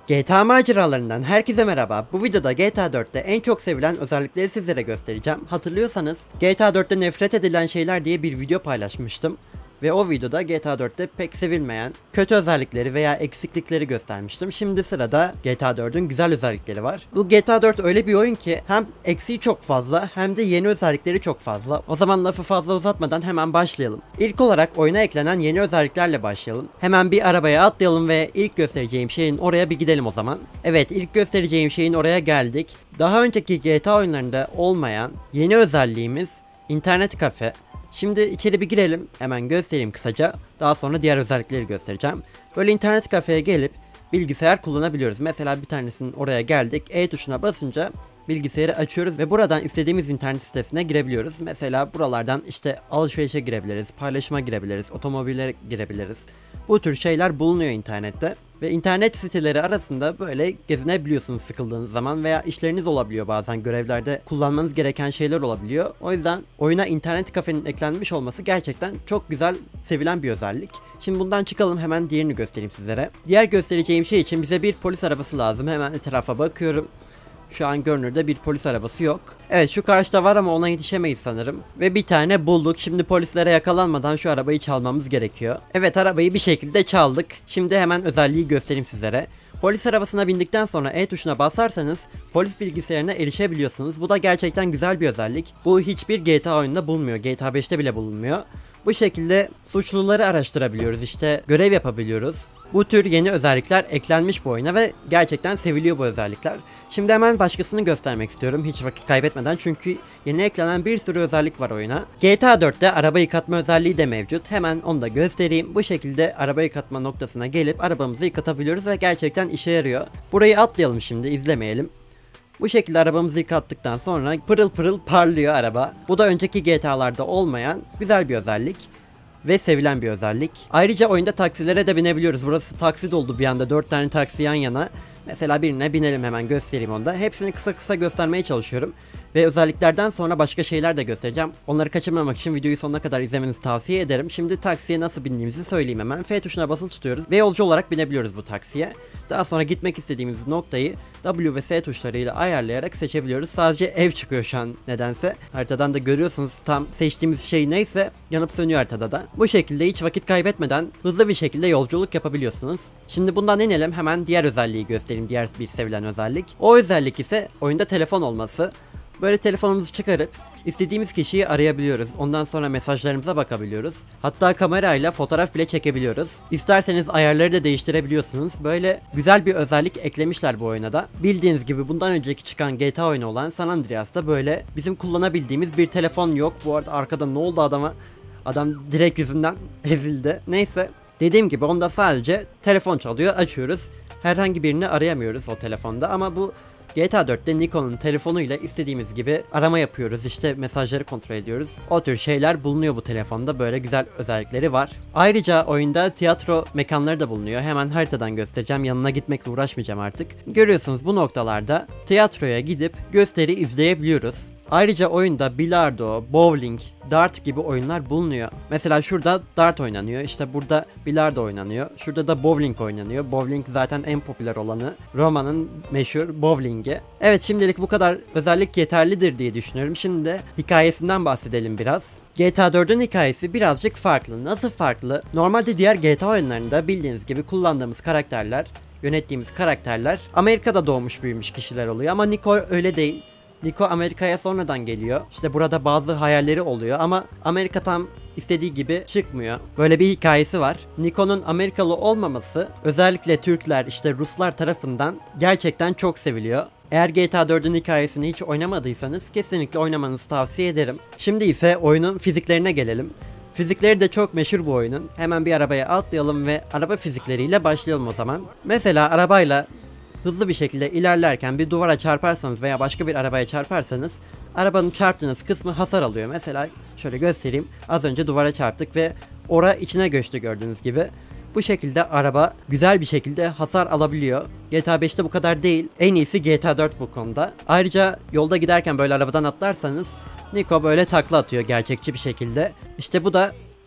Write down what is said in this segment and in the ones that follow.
GTA maceralarından herkese merhaba. Bu videoda GTA 4'te en çok sevilen özellikleri sizlere göstereceğim. Hatırlıyorsanız GTA 4'te nefret edilen şeyler diye bir video paylaşmıştım. Ve o videoda GTA 4'te pek sevilmeyen kötü özellikleri veya eksiklikleri göstermiştim. Şimdi sırada GTA 4'ün güzel özellikleri var. Bu GTA 4 öyle bir oyun ki hem eksiği çok fazla hem de yeni özellikleri çok fazla. O zaman lafı fazla uzatmadan hemen başlayalım. İlk olarak oyuna eklenen yeni özelliklerle başlayalım. Hemen bir arabaya atlayalım ve ilk göstereceğim şeyin oraya bir gidelim o zaman. Evet, ilk göstereceğim şeyin oraya geldik. Daha önceki GTA oyunlarında olmayan yeni özelliğimiz internet kafe. Şimdi içeri bir girelim, hemen göstereyim kısaca. Daha sonra diğer özellikleri göstereceğim. Böyle internet kafeye gelip bilgisayar kullanabiliyoruz. Mesela bir tanesinin oraya geldik. E tuşuna basınca bilgisayarı açıyoruz ve buradan istediğimiz internet sitesine girebiliyoruz. Mesela buralardan işte alışverişe girebiliriz, paylaşıma girebiliriz, otomobile girebiliriz. Bu tür şeyler bulunuyor internette. Ve internet siteleri arasında böyle gezinebiliyorsunuz sıkıldığınız zaman veya işleriniz olabiliyor, bazen görevlerde kullanmanız gereken şeyler olabiliyor. O yüzden oyuna internet kafenin eklenmiş olması gerçekten çok güzel, sevilen bir özellik. Şimdi bundan çıkalım, hemen diğerini göstereyim sizlere. Diğer göstereceğim şey için bize bir polis arabası lazım. Hemen etrafa bakıyorum. Şu an görünürde bir polis arabası yok. Evet, şu karşıda var ama ona yetişemeyiz sanırım. Ve bir tane bulduk. Şimdi polislere yakalanmadan şu arabayı çalmamız gerekiyor. Evet, arabayı bir şekilde çaldık. Şimdi hemen özelliği göstereyim sizlere. Polis arabasına bindikten sonra E tuşuna basarsanız polis bilgisayarına erişebiliyorsunuz. Bu da gerçekten güzel bir özellik. Bu hiçbir GTA oyununda bulunmuyor. GTA 5'te bile bulunmuyor. Bu şekilde suçluları araştırabiliyoruz, işte görev yapabiliyoruz. Bu tür yeni özellikler eklenmiş bu oyuna ve gerçekten seviliyor bu özellikler. Şimdi hemen başkasını göstermek istiyorum hiç vakit kaybetmeden, çünkü yeni eklenen bir sürü özellik var oyuna. GTA 4'te araba yıkatma özelliği de mevcut. Hemen onu da göstereyim. Bu şekilde araba yıkatma noktasına gelip arabamızı yıkatabiliyoruz ve gerçekten işe yarıyor. Burayı atlayalım, şimdi izlemeyelim. Bu şekilde arabamızı yıkattıktan sonra pırıl pırıl parlıyor araba. Bu da önceki GTA'larda olmayan güzel bir özellik ve sevilen bir özellik. Ayrıca oyunda taksilere de binebiliyoruz. Burası taksi doldu bir anda, 4 tane taksi yan yana. Mesela birine binelim, hemen göstereyim onu da. Hepsini kısa kısa göstermeye çalışıyorum. Ve özelliklerden sonra başka şeyler de göstereceğim. Onları kaçırmamak için videoyu sonuna kadar izlemenizi tavsiye ederim. Şimdi taksiye nasıl bindiğimizi söyleyeyim hemen. F tuşuna basılı tutuyoruz ve yolcu olarak binebiliyoruz bu taksiye. Daha sonra gitmek istediğimiz noktayı W ve S tuşlarıyla ayarlayarak seçebiliyoruz. Sadece ev çıkıyor şu an nedense. Haritadan da görüyorsunuz, tam seçtiğimiz şey neyse yanıp sönüyor haritada da. Bu şekilde hiç vakit kaybetmeden hızlı bir şekilde yolculuk yapabiliyorsunuz. Şimdi bundan inelim, hemen diğer özelliği göstereyim, diğer bir sevilen özellik. O özellik ise oyunda telefon olması. Böyle telefonumuzu çıkarıp istediğimiz kişiyi arayabiliyoruz. Ondan sonra mesajlarımıza bakabiliyoruz. Hatta kamerayla fotoğraf bile çekebiliyoruz. İsterseniz ayarları da değiştirebiliyorsunuz. Böyle güzel bir özellik eklemişler bu oyuna da. Bildiğiniz gibi bundan önceki çıkan GTA oyunu olan San Andreas'ta böyle bizim kullanabildiğimiz bir telefon yok. Bu arada arkada ne oldu adama? Adam direkt yüzünden ezildi. Neyse. Dediğim gibi onda sadece telefon çalıyor, açıyoruz. Herhangi birini arayamıyoruz o telefonda, ama bu GTA 4'te Niko'nun telefonuyla istediğimiz gibi arama yapıyoruz, işte mesajları kontrol ediyoruz. O tür şeyler bulunuyor bu telefonda, böyle güzel özellikleri var. Ayrıca oyunda tiyatro mekanları da bulunuyor. Hemen haritadan göstereceğim, yanına gitmekle uğraşmayacağım artık. Görüyorsunuz, bu noktalarda tiyatroya gidip gösteri izleyebiliyoruz. Ayrıca oyunda bilardo, bowling, dart gibi oyunlar bulunuyor. Mesela şurada dart oynanıyor, işte burada bilardo oynanıyor. Şurada da bowling oynanıyor. Bowling zaten en popüler olanı. Roma'nın meşhur bowlingi. Evet, şimdilik bu kadar özellik yeterlidir diye düşünüyorum. Şimdi de hikayesinden bahsedelim biraz. GTA 4'ün hikayesi birazcık farklı. Nasıl farklı? Normalde diğer GTA oyunlarında bildiğiniz gibi kullandığımız karakterler, yönettiğimiz karakterler Amerika'da doğmuş büyümüş kişiler oluyor, ama Niko öyle değil. Niko Amerika'ya sonradan geliyor. İşte burada bazı hayalleri oluyor ama Amerika tam istediği gibi çıkmıyor. Böyle bir hikayesi var. Niko'nun Amerikalı olmaması özellikle Türkler, işte Ruslar tarafından gerçekten çok seviliyor. Eğer GTA 4'ün hikayesini hiç oynamadıysanız kesinlikle oynamanızı tavsiye ederim. Şimdi ise oyunun fiziklerine gelelim. Fizikleri de çok meşhur bu oyunun. Hemen bir arabaya atlayalım ve araba fizikleriyle başlayalım o zaman. Mesela arabayla hızlı bir şekilde ilerlerken bir duvara çarparsanız veya başka bir arabaya çarparsanız arabanın çarptığınız kısmı hasar alıyor. Mesela şöyle göstereyim. Az önce duvara çarptık ve ora içine göçtü, gördüğünüz gibi. Bu şekilde araba güzel bir şekilde hasar alabiliyor. GTA 5'te bu kadar değil. En iyisi GTA 4 bu konuda. Ayrıca yolda giderken böyle arabadan atlarsanız Niko böyle takla atıyor gerçekçi bir şekilde. İşte bu da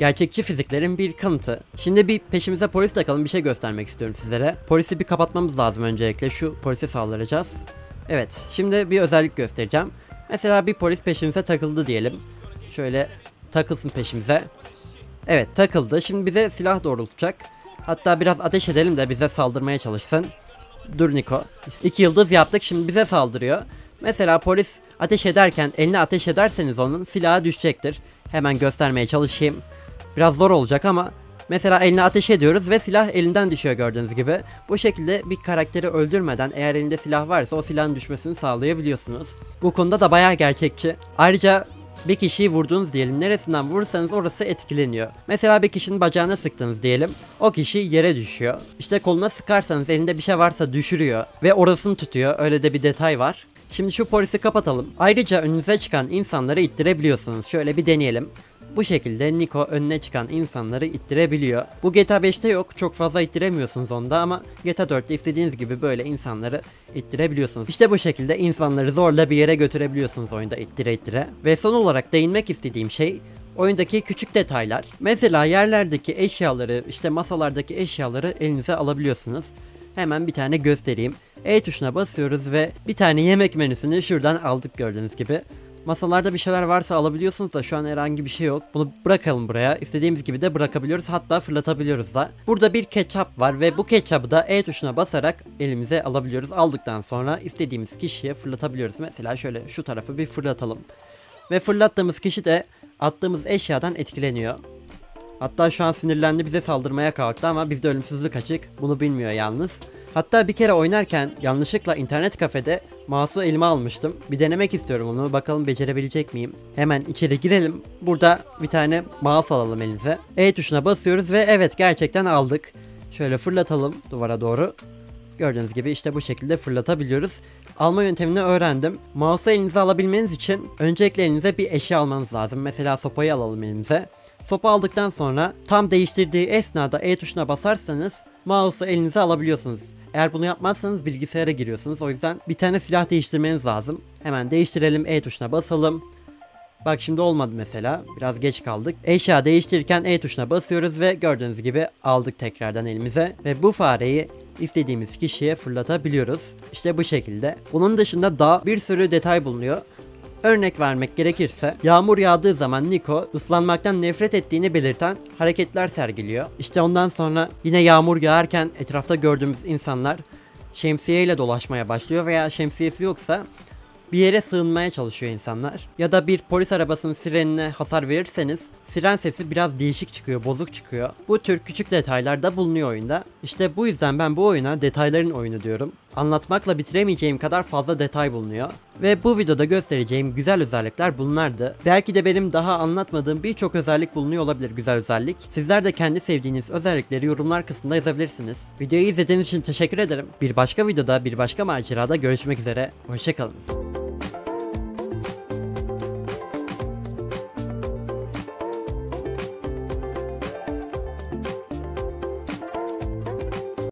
gerçekçi fiziklerin bir kanıtı. Şimdi bir peşimize polis takalım, bir şey göstermek istiyorum sizlere. Polisi bir kapatmamız lazım öncelikle. Şu polise saldıracağız. Evet, şimdi bir özellik göstereceğim. Mesela bir polis peşimize takıldı diyelim. Şöyle takılsın peşimize. Evet, takıldı. Şimdi bize silah doğrultacak. Hatta biraz ateş edelim de bize saldırmaya çalışsın. Dur Niko. 2 yıldız yaptık, şimdi bize saldırıyor. Mesela polis ateş ederken eline ateş ederseniz onun silahı düşecektir. Hemen göstermeye çalışayım. Biraz zor olacak ama mesela eline ateş ediyoruz ve silah elinden düşüyor gördüğünüz gibi. Bu şekilde bir karakteri öldürmeden eğer elinde silah varsa o silahın düşmesini sağlayabiliyorsunuz. Bu konuda da bayağı gerçekçi. Ayrıca bir kişiyi vurdunuz diyelim, neresinden vurursanız orası etkileniyor. Mesela bir kişinin bacağına sıktınız diyelim, o kişi yere düşüyor. İşte koluna sıkarsanız elinde bir şey varsa düşürüyor ve orasını tutuyor, öyle de bir detay var. Şimdi şu polisi kapatalım. Ayrıca önünüze çıkan insanları ittirebiliyorsunuz. Şöyle bir deneyelim. Bu şekilde Niko önüne çıkan insanları ittirebiliyor. Bu GTA 5'te yok. Çok fazla ittiremiyorsunuz onda ama GTA 4'te istediğiniz gibi böyle insanları ittirebiliyorsunuz. İşte bu şekilde insanları zorla bir yere götürebiliyorsunuz oyunda ittire ittire. Ve son olarak değinmek istediğim şey oyundaki küçük detaylar. Mesela yerlerdeki eşyaları, işte masalardaki eşyaları elinize alabiliyorsunuz. Hemen bir tane göstereyim. E tuşuna basıyoruz ve bir tane yemek menüsünü şuradan aldık gördüğünüz gibi. Masalarda bir şeyler varsa alabiliyorsunuz da şu an herhangi bir şey yok. Bunu bırakalım buraya. İstediğimiz gibi de bırakabiliyoruz, hatta fırlatabiliyoruz da. Burada bir ketçap var ve bu ketçapı da E tuşuna basarak elimize alabiliyoruz. Aldıktan sonra istediğimiz kişiye fırlatabiliyoruz. Mesela şöyle şu tarafı bir fırlatalım. Ve fırlattığımız kişi de attığımız eşyadan etkileniyor. Hatta şu an sinirlendi, bize saldırmaya kalktı ama bizde ölümsüzlük açık. Bunu bilmiyor yalnız. Hatta bir kere oynarken yanlışlıkla internet kafede mouse'u elime almıştım. Bir denemek istiyorum onu. Bakalım becerebilecek miyim? Hemen içeri girelim. Burada bir tane mouse alalım elimize. E tuşuna basıyoruz ve evet, gerçekten aldık. Şöyle fırlatalım duvara doğru. Gördüğünüz gibi işte bu şekilde fırlatabiliyoruz. Alma yöntemini öğrendim. Mouse'u elinize alabilmeniz için öncelikle elinize bir eşya almanız lazım. Mesela sopayı alalım elimize. Sopa aldıktan sonra tam değiştirdiği esnada E tuşuna basarsanız mouse'u elinize alabiliyorsunuz. Eğer bunu yapmazsanız bilgisayara giriyorsunuz. O yüzden bir tane silah değiştirmeniz lazım. Hemen değiştirelim, E tuşuna basalım. Bak şimdi olmadı mesela. Biraz geç kaldık. Eşya değiştirirken E tuşuna basıyoruz ve gördüğünüz gibi aldık tekrardan elimize. Ve bu fareyi istediğimiz kişiye fırlatabiliyoruz. İşte bu şekilde. Bunun dışında daha bir sürü detay bulunuyor. Örnek vermek gerekirse yağmur yağdığı zaman Niko ıslanmaktan nefret ettiğini belirten hareketler sergiliyor. İşte ondan sonra yine yağmur yağarken etrafta gördüğümüz insanlar şemsiyeyle dolaşmaya başlıyor veya şemsiyesi yoksa bir yere sığınmaya çalışıyor insanlar. Ya da bir polis arabasının sirenine hasar verirseniz siren sesi biraz değişik çıkıyor, bozuk çıkıyor. Bu tür küçük detaylar da bulunuyor oyunda. İşte bu yüzden ben bu oyuna detayların oyunu diyorum. Anlatmakla bitiremeyeceğim kadar fazla detay bulunuyor. Ve bu videoda göstereceğim güzel özellikler bunlardı. Belki de benim daha anlatmadığım birçok özellik bulunuyor olabilir, güzel özellik. Sizler de kendi sevdiğiniz özellikleri yorumlar kısmında yazabilirsiniz. Videoyu izlediğiniz için teşekkür ederim. Bir başka videoda, bir başka macerada görüşmek üzere. Hoşçakalın.